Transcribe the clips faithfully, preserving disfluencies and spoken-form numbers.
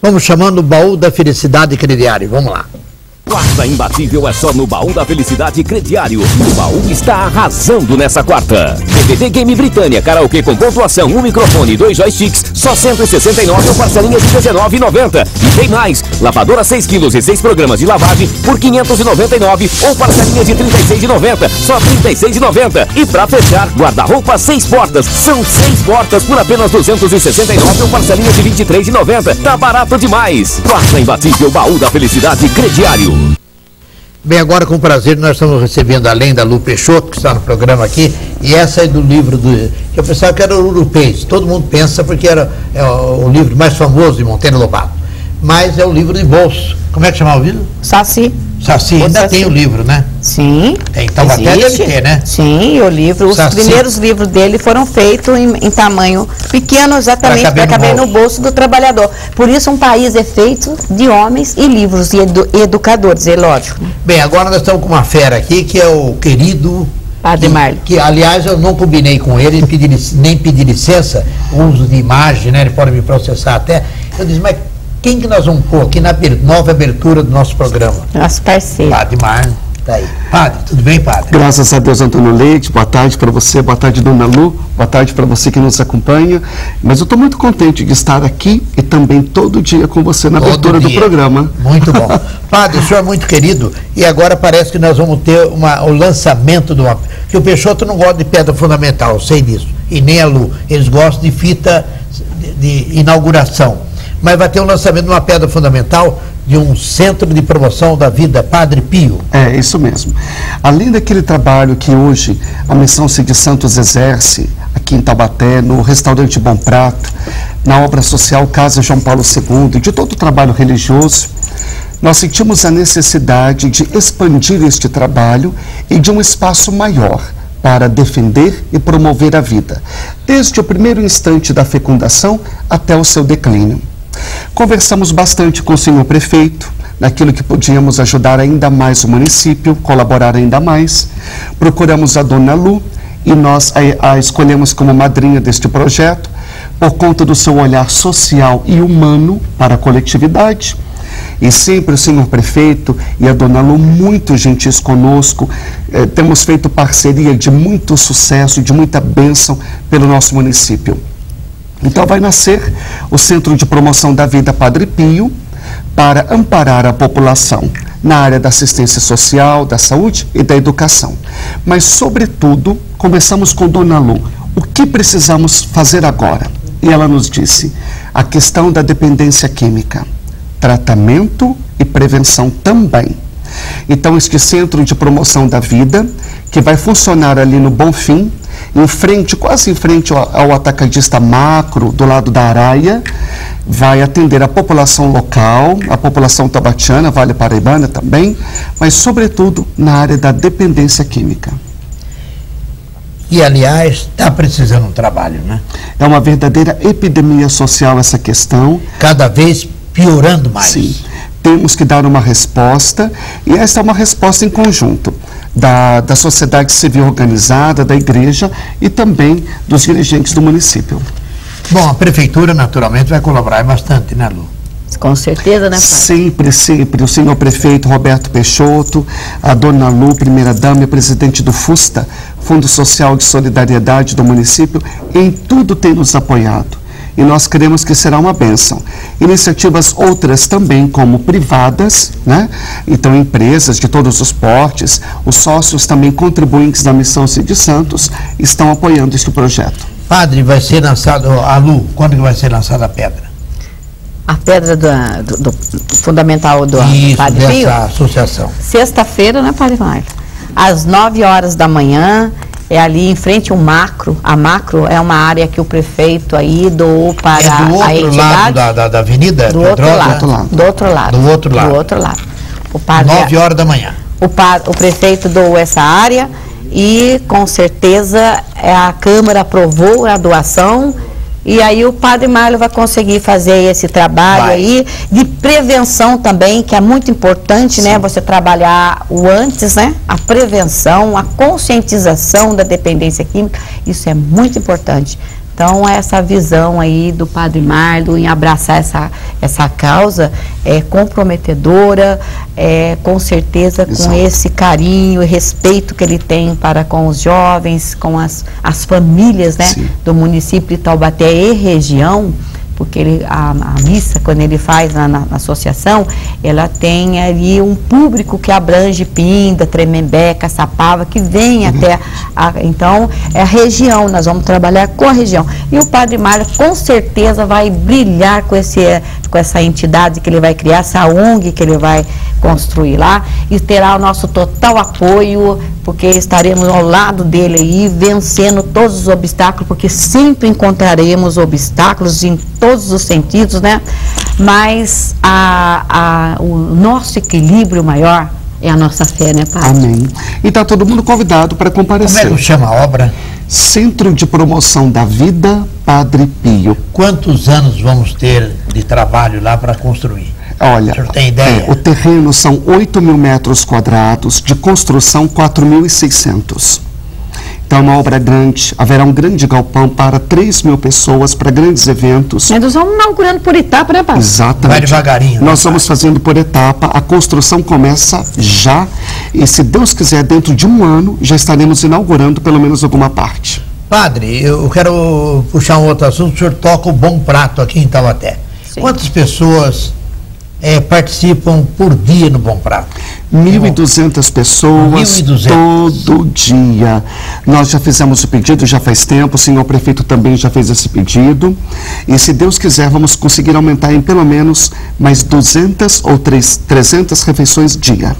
Vamos chamando o Baú da Felicidade Crediário. Vamos lá. Quarta imbatível é só no Baú da Felicidade Crediário. O baú está arrasando nessa quarta. D V D Game Britânia, karaokê com pontuação, um microfone e dois joysticks, só cento e sessenta e nove ou parcelinha de dezenove reais e noventa centavos. E tem mais, lavadora seis quilos e seis programas de lavagem por quinhentos e noventa e nove reais ou parcelinha de trinta e seis reais e noventa centavos, só trinta e seis reais e noventa centavos. E pra fechar, guarda-roupa seis portas, são seis portas por apenas duzentos e sessenta e nove reais ou parcelinha de vinte e três reais e noventa centavos. Tá barato demais. Quarta imbatível Baú da Felicidade Crediário. Bem, agora com prazer nós estamos recebendo, além da Lu Peixoto, que está no programa aqui, e essa é do livro do... que eu pensava que era o Urupês. Todo mundo pensa porque era é o, o livro mais famoso de Monteiro Lobato. Mas é o livro de bolso. Como é que chama o livro? Saci. Saci, ainda Saci. Tem o livro, né? Sim. Tem, então até deve ter, né? Sim, o livro, os Saci. primeiros livros dele foram feitos em, em tamanho pequeno, exatamente para caber, caber no bolso do trabalhador. Por isso um país é feito de homens e livros e edu, educadores, é lógico. Bem, agora nós estamos com uma fera aqui, que é o querido... Padre Marlon. Que, aliás, eu não combinei com ele, pedi, nem pedi licença, o uso de imagem, né? Ele pode me processar até. Eu disse, mas quem que nós vamos pôr aqui na nova abertura do nosso programa? Nosso parceiro. Padre Marlon, tá aí. Padre, tudo bem, Padre? Graças a Deus, Antônio Leite, boa tarde para você, boa tarde, Dona Lu, boa tarde para você que nos acompanha. Mas eu estou muito contente de estar aqui e também todo dia com você na todo abertura dia. do programa. Muito bom. Padre, o senhor é muito querido e agora parece que nós vamos ter uma, o lançamento de uma... que o Peixoto não gosta de pedra fundamental, eu sei disso, e nem a Lu. Eles gostam de fita de, de inauguração. Mas vai ter um lançamento de uma pedra fundamental de um centro de promoção da vida, Padre Pio. É, isso mesmo. Além daquele trabalho que hoje a Missão Cid Santos exerce aqui em Taubaté, no restaurante Bom Prato, na obra social Casa João Paulo segundo, e de todo o trabalho religioso, nós sentimos a necessidade de expandir este trabalho e de um espaço maior para defender e promover a vida, desde o primeiro instante da fecundação até o seu declínio. Conversamos bastante com o senhor prefeito, naquilo que podíamos ajudar ainda mais o município, colaborar ainda mais. Procuramos a dona Lu e nós a, a escolhemos como madrinha deste projeto, por conta do seu olhar social e humano para a coletividade. E sempre o senhor prefeito e a dona Lu muito gentis conosco, eh, temos feito parceria de muito sucesso, de muita bênção pelo nosso município. Então vai nascer o Centro de Promoção da Vida Padre Pio para amparar a população na área da assistência social, da saúde e da educação. Mas, sobretudo, começamos com Dona Lu. O que precisamos fazer agora? E ela nos disse, a questão da dependência química, tratamento e prevenção também. Então, este Centro de Promoção da Vida, que vai funcionar ali no Bonfim, em frente, quase em frente ao, ao atacadista Macro, do lado da Araia, vai atender a população local, a população tabatiana, Vale Paraibana também, mas sobretudo na área da dependência química. E, aliás, está precisando um trabalho, né? É uma verdadeira epidemia social essa questão. Cada vez piorando mais. Sim. Temos que dar uma resposta, e essa é uma resposta em conjunto da, da sociedade civil organizada, da igreja e também dos dirigentes do município. Bom, a prefeitura naturalmente vai colaborar bastante, né, Lu? Com certeza, né, Padre? Sempre, sempre. O senhor prefeito Roberto Peixoto, a dona Lu, primeira-dama e presidente do FUSTA, Fundo Social de Solidariedade do município, em tudo tem nos apoiado. E nós queremos que será uma bênção. Iniciativas outras também, como privadas, né? Então empresas de todos os portes, os sócios também contribuintes da Missão Cid Santos estão apoiando este projeto. Padre, vai ser lançado, a Lu, quando que vai ser lançada a pedra? A pedra do, do, do fundamental do Isso, Padre Pio? dessa associação. Sexta-feira, né, Padre Marlon? Às nove horas da manhã. É ali em frente ao Macro. A Macro é uma área que o prefeito aí doou para é do outro a entidade. lado da, da, da avenida? Do outro lado, lado. Do outro lado. Do outro lado. Do outro lado. O padre, nove horas da manhã. O, padre, o prefeito doou essa área e, com certeza, a Câmara aprovou a doação. E aí o Padre Marlon vai conseguir fazer esse trabalho vai. aí de prevenção também, que é muito importante, Sim. né? Você trabalhar o antes, né? A prevenção, a conscientização da dependência química, isso é muito importante. Então, essa visão aí do Padre Marlo em abraçar essa, essa causa é comprometedora, é, com certeza com Exato. esse carinho e respeito que ele tem para com os jovens, com as, as famílias, né, do município de Taubaté e região, porque ele, a, a missa, quando ele faz na, na, na associação, ela tem ali um público que abrange Pinda, Tremembé, Caçapava, que vem até, a, então, é a região, nós vamos trabalhar com a região. E o Padre Marlo, com certeza, vai brilhar com, esse, com essa entidade que ele vai criar, essa O N G que ele vai construir lá, e terá o nosso total apoio, porque estaremos ao lado dele aí, vencendo todos os obstáculos, porque sempre encontraremos obstáculos em todos os sentidos, né? Mas a, a, o nosso equilíbrio maior é a nossa fé, né, Padre? Amém. E está todo mundo convidado para comparecer. Como é que chama a obra? Centro de Promoção da Vida, Padre Pio. Quantos anos vamos ter de trabalho lá para construir? Olha, O senhor tem ideia? é, o terreno são oito mil metros quadrados, de construção quatro mil e seiscentos. Então é uma obra grande, haverá um grande galpão para três mil pessoas, para grandes eventos. Nós vamos inaugurando por etapa, né, Padre? Exatamente. Vai devagarinho, né, Nós vamos fazendo por etapa, a construção começa já, e se Deus quiser, dentro de um ano, já estaremos inaugurando pelo menos alguma parte. Padre, eu quero puxar um outro assunto. O senhor toca o Bom Prato aqui em Taubaté. Sim. Quantas pessoas é, participam por dia no Bom Prato? mil e duzentas pessoas mil e duzentas. todo dia. Nós já fizemos o pedido, já faz tempo, o senhor prefeito também já fez esse pedido. E se Deus quiser, vamos conseguir aumentar em pelo menos mais duzentas ou trezentas refeições dia.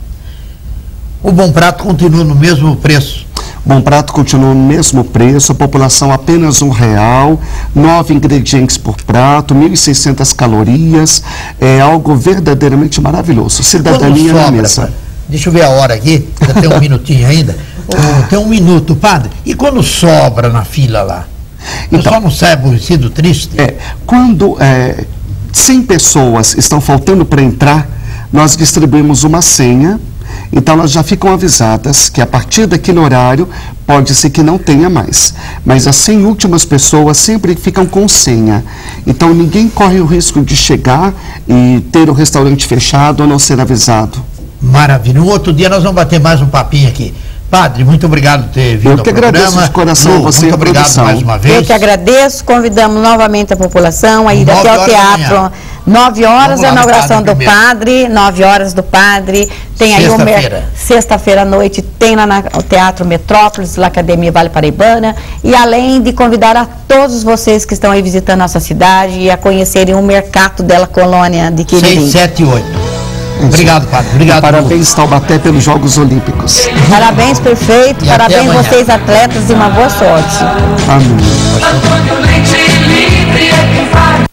O Bom Prato continua no mesmo preço? Bom Prato continua no mesmo preço, a população apenas um real, nove ingredientes por prato, mil e seiscentas calorias, é algo verdadeiramente maravilhoso. Cidadania na mesa. Padre? Deixa eu ver a hora aqui, já tem um minutinho ainda. Oh, tem um minuto, Padre. E quando sobra na fila lá? O Então, pessoal não sai aborrecido, triste? É, quando é, cem pessoas estão faltando para entrar, nós distribuímos uma senha. Então elas já ficam avisadas que a partir daquele horário pode ser que não tenha mais. Mas as cem últimas pessoas sempre ficam com senha. Então ninguém corre o risco de chegar e ter o restaurante fechado ou não ser avisado. Maravilha. Um outro dia nós vamos bater mais um papinho aqui. Padre, muito obrigado por ter vindo Eu ao que programa. agradeço de coração Lu, a você muito e a obrigado produção. mais uma vez. Eu que agradeço, convidamos novamente a população a ir Nove até o horas da manhã. teatro. Nove horas Vamos lá a no inauguração Padre do primeiro. Padre, nove horas do Padre. Tem aí o mer- Sexta-feira. Sexta-feira à noite tem lá na, o Teatro Metrópolis, lá Academia Vale Paraibana. E além de convidar a todos vocês que estão aí visitando nossa cidade e a conhecerem o mercado dela colônia de seis, Quiririm. sete e oito. Obrigado, Padre. Obrigado. E parabéns, Taubaté, pelos Jogos Olímpicos. Parabéns, perfeito. E até Parabéns amanhã. vocês, atletas, e uma boa sorte. Amém. Antônio Leite livre é quem faz.